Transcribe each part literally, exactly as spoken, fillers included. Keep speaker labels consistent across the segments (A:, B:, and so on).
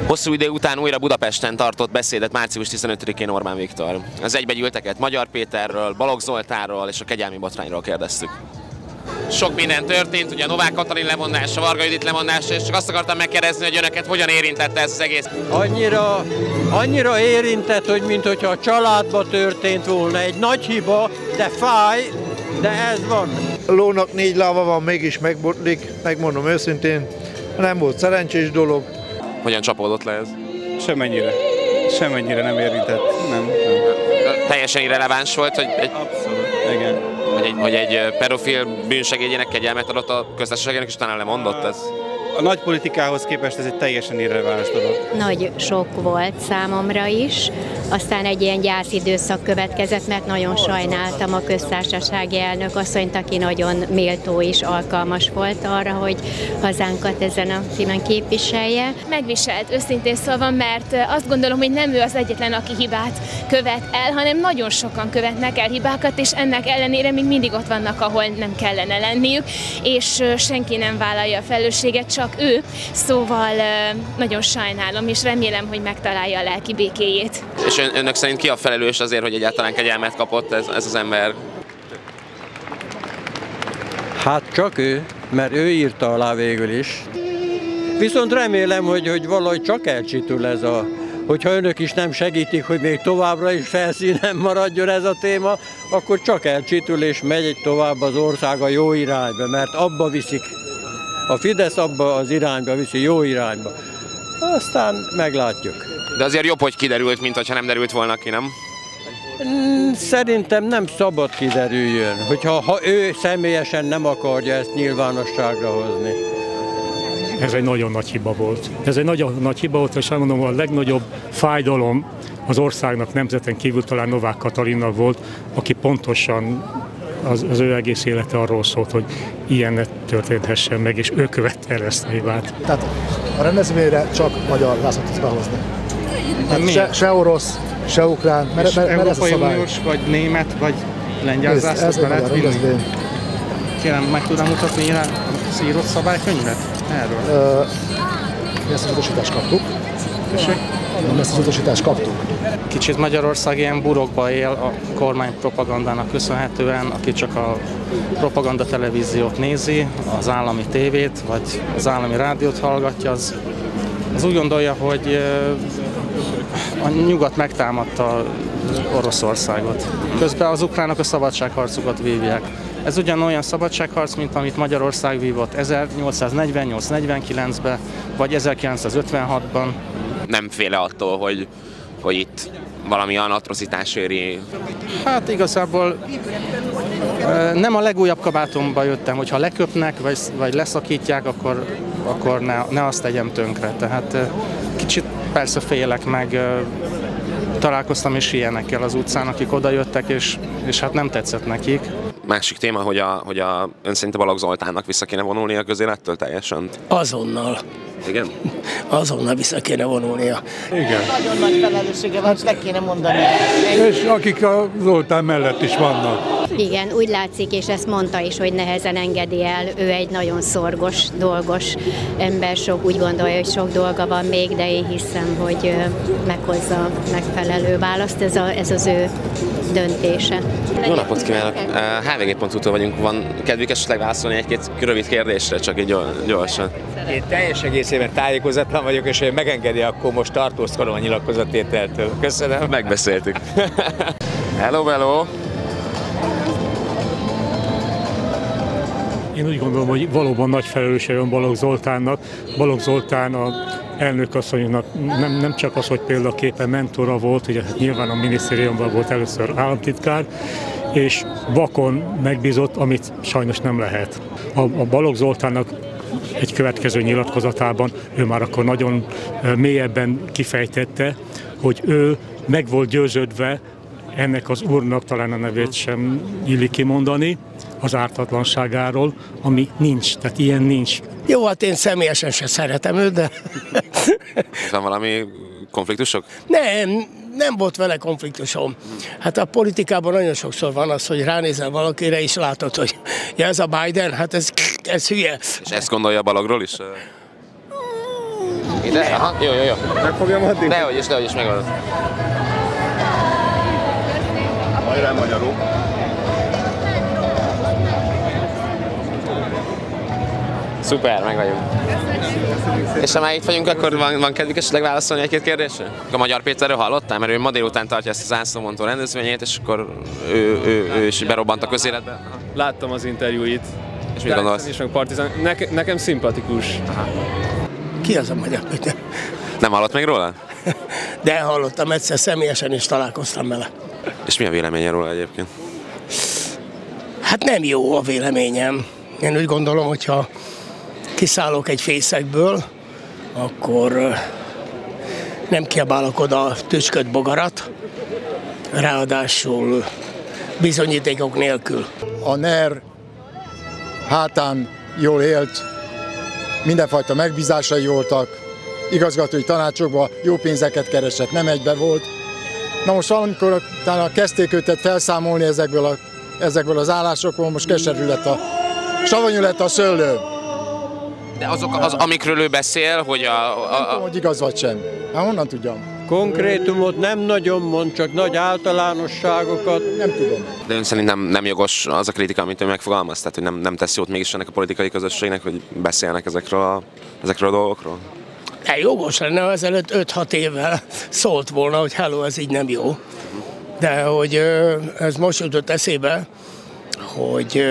A: Hosszú idő után újra Budapesten tartott beszédet március tizenötödikén Orbán Viktor. Az egybegyűlteket Magyar Péterről, Balogh Zoltánról és a kegyelmi botrányról kérdeztük. Sok minden történt, ugye Novák Katalin lemondása, Varga Judit lemondása, és csak azt akartam megkérdezni, hogy önöket hogyan érintette ez az egész.
B: Annyira, annyira érintett, hogy mintha a családba történt volna. Egy nagy hiba, de fáj, de ez van.
C: A lónak négy lába van, mégis megbotlik, megmondom őszintén, nem volt szerencsés dolog.
A: Hogyan csapódott le ez?
D: Semmennyire. Semmennyire nem érintett. Nem, nem.
A: Teljesen irreleváns volt, hogy egy,
D: Abszolút, igen.
A: hogy egy, hogy egy pedofil bűnsegédjének kegyelmet adott a köztársaságnak, és utána lemondott ez?
D: A nagy politikához képest ez egy teljesen irreleváns dolog.
E: Nagy sok volt számomra is, aztán egy ilyen gyászidőszak következett, mert nagyon sajnáltam a köztársasági elnök asszonyt, aki nagyon méltó és alkalmas volt arra, hogy hazánkat ezen a filmen képviselje.
F: Megviselt, őszintén szólva, mert azt gondolom, hogy nem ő az egyetlen, aki hibát követ el, hanem nagyon sokan követnek el hibákat, és ennek ellenére még mindig ott vannak, ahol nem kellene lenniük, és senki nem vállalja a felelősséget, csak ő, szóval nagyon sajnálom, és remélem, hogy megtalálja a lelki békéjét.
A: És ön, önök szerint ki a felelős azért, hogy egyáltalán kegyelmet kapott ez, ez az ember?
B: Hát csak ő, mert ő írta alá végül is. Viszont remélem, hogy, hogy valahogy csak elcsitul ez a... Hogyha önök is nem segítik, hogy még továbbra is felszínen maradjon ez a téma, akkor csak elcsitul és megy egy tovább az ország a jó irányba, mert abba viszik. A Fidesz abba az irányba viszi, jó irányba. Aztán meglátjuk.
A: De azért jobb, hogy kiderült, mint hogyha nem derült volna ki, nem?
B: Szerintem nem szabad kiderüljön, hogyha ha ő személyesen nem akarja ezt nyilvánosságra hozni.
G: Ez egy nagyon nagy hiba volt. Ez egy nagyon nagy hiba volt, és elmondom, a legnagyobb fájdalom az országnak nemzeten kívül talán Novák Katalinnak volt, aki pontosan az, az ő egész élete arról szólt, hogy ilyen ne történhessen meg, és ő követte el ezt a hibát.
H: Tehát a rendezvényre csak magyar vászont tudsz behozni. Hát se, se orosz, se ukrán, mert, mert, mert ez a szabály.
D: Uniós, vagy német, vagy lengyel zászlót be lehet vinni. Kérem, meg tudom mutatni rá az írott szabálykönyvet erről?
H: Mi ezt az utasítást kaptuk. Mi ezt az utasítást kaptuk.
D: Kicsit Magyarország ilyen burokba él a kormány propagandának köszönhetően, aki csak a propaganda televíziót nézi, az állami tévét, vagy az állami rádiót hallgatja, az, az úgy gondolja, hogy a nyugat megtámadta Oroszországot. Közben az ukránok a szabadságharcukat vívják. Ez ugyanolyan szabadságharc, mint amit Magyarország vívott ezernyolcszáznegyvennyolc negyvenkilencben, vagy ezerkilencszázötvenhatban.
A: Nem féle attól, hogy, hogy itt valamilyen atrocitás éri?
D: Hát igazából nem a legújabb kabátomba jöttem, hogyha leköpnek, vagy, vagy leszakítják, akkor, akkor ne, ne azt tegyem tönkre. Tehát kicsit persze félek meg, találkoztam is ilyenekkel az utcán, akik oda jöttek, és, és hát nem tetszett nekik.
A: Másik téma, hogy, a, hogy a, ön szerint a Balogh Zoltánnak vissza kéne vonulni a közélettől teljesen?
I: Azonnal.
A: Igen?
I: Azonnal vissza kéne vonulnia.
J: Igen. Nagyon nagy felelőssége van, meg kéne mondani.
K: És akik a Zoltán mellett is vannak.
E: Igen, úgy látszik, és ezt mondta is, hogy nehezen engedi el. Ő egy nagyon szorgos, dolgos ember, sok úgy gondolja, hogy sok dolga van még, de én hiszem, hogy meghozza a megfelelő választ. Ez, a, ez az ő döntése.
A: Jó napot kívánok! há vé gé pont hu-tól vagyunk. Van kedvük esetleg válaszolni egy-két rövid kérdésre, csak így gyorsan?
L: Én teljes egészében tájékozatlan vagyok, és hogy megengedi, akkor most tartózkodom a nyilatkozattételtől. Köszönöm.
A: Megbeszéltük. Hello, hello!
G: Én úgy gondolom, hogy valóban nagy felelőssége van Balogh Zoltánnak. Balogh Zoltán a elnökasszonynak nem, nem csak az, hogy példaképpen mentora volt, ugye nyilván a minisztériumban volt először államtitkár, és vakon megbízott, amit sajnos nem lehet. A, a Balogh Zoltánnak egy következő nyilatkozatában ő már akkor nagyon mélyebben kifejtette, hogy ő meg volt győződve, ennek az úrnak talán a nevét sem illik kimondani, az ártatlanságáról, ami nincs, tehát ilyen nincs.
I: Jó, hát én személyesen se szeretem őt, de...
A: Van valami konfliktusok?
I: Nem, nem volt vele konfliktusom. Hát a politikában nagyon sokszor van az, hogy ránézel valakire, és látod, hogy ja, ez a Biden, hát ez, ez hülye.
A: És ezt gondolja Baloghról is? Ide? Aha, jó, jó, jó.
M: Megfogjam addig?
A: Dehogy is, dehogy is megadod.
M: Hajrá magyarul!
A: Szuper, meg vagyunk. És ha már itt vagyunk, akkor van, van kedvük esetleg válaszolni egy-két kérdésre? A Magyar Péterről hallottál? Mert ő ma délután tartja ezt a zászlómondó rendezvényét, és akkor ő, ő, ő is berobbant a közéletbe.
N: Láttam az interjúit.
A: És mit gondolsz?
N: És meg Partizán. Neke, nekem szimpatikus.
A: Aha.
I: Ki az a Magyar Péter?
A: Nem hallott még róla?
I: De hallottam, egyszer személyesen is találkoztam vele.
A: És mi a véleménye róla egyébként?
I: Hát nem jó a véleményem. Én úgy gondolom, hogyha kiszállok egy fészekből, akkor nem kiabálok oda tücsköt bogarat, ráadásul bizonyítékok nélkül.
O: A NER hátán jól élt, mindenfajta megbízásai voltak, igazgatói tanácsokban jó pénzeket keresett, nem egybe volt. Na most valamikor utána kezdték őket felszámolni ezekből, a, ezekből az állásokból, most keserű lett a, savanyú lett a szőlő.
A: De azok, az, amikről ő beszél, hogy a... a, a...
O: Nem tudom, hogy igaz vagy sem. Hát honnan tudjam?
B: Konkrétumot nem nagyon mond, csak nagy általánosságokat.
O: Nem tudom.
A: De ön szerint nem, nem jogos az a kritika, amit ő megfogalmaz? Tehát, hogy nem, nem tesz jót mégis ennek a politikai közösségnek, hogy beszélnek ezekről a, ezekről a dolgokról?
I: De jogos lenne, ha ezelőtt öt-hat évvel szólt volna, hogy hello, ez így nem jó. De hogy ez most jutott eszébe, hogy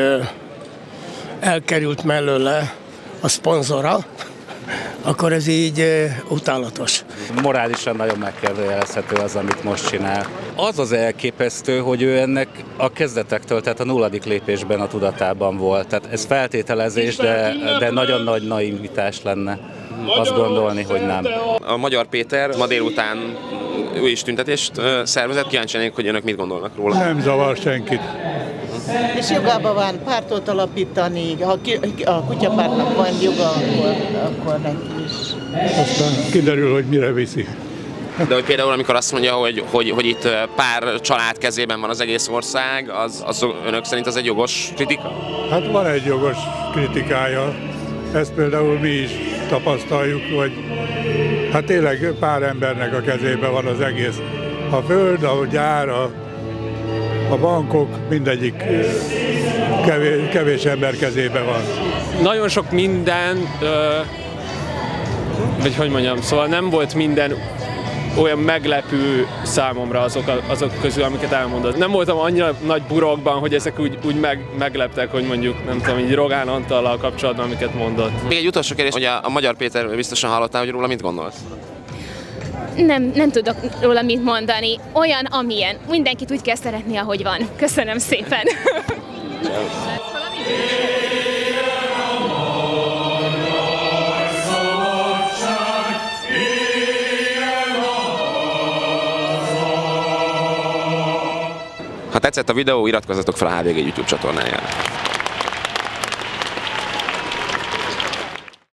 I: elkerült mellőle a szponzora, akkor ez így utálatos.
P: Morálisan nagyon megkérdőjelezhető az, amit most csinál. Az az elképesztő, hogy ő ennek a kezdetektől, tehát a nulladik lépésben a tudatában volt. Tehát ez feltételezés, de, de nagyon nagy naivitás lenne azt gondolni, hogy nem.
A: A Magyar Péter ma délután ő is tüntetést szervezett, kíváncsi lennék, hogy önök mit gondolnak róla.
K: Nem zavar senkit.
J: És jogában van pártot alapítani, ha a kutyapártnak van joga, akkor, akkor neki is.
K: Aztán kiderül, hogy mire viszi.
A: De hogy például amikor azt mondja, hogy, hogy, hogy itt pár család kezében van az egész ország, az, az önök szerint az egy jogos kritika?
K: Hát van egy jogos kritikája. Ezt például mi is tapasztaljuk, hogy hát tényleg pár embernek a kezében van az egész. A föld, a gyár, a, a bankok, mindegyik kevés, kevés ember kezében van.
N: Nagyon sok minden, vagy hogy mondjam, szóval nem volt minden olyan meglepő számomra azok, azok közül, amiket elmondott. Nem voltam annyira nagy burokban, hogy ezek úgy, úgy meg, megleptek, hogy mondjuk, nem tudom, így Rogán Antallal kapcsolatban, amiket mondott.
A: Még egy utolsó kérdés, hogy a, a Magyar Péter biztosan hallottál, hogy róla mit gondolsz?
F: Nem, nem tudok róla mit mondani. Olyan, amilyen. Mindenkit úgy kell szeretni, ahogy van. Köszönöm szépen.
A: Ha tetszett a videó, iratkozzatok fel a há vé gé YouTube csatornájára.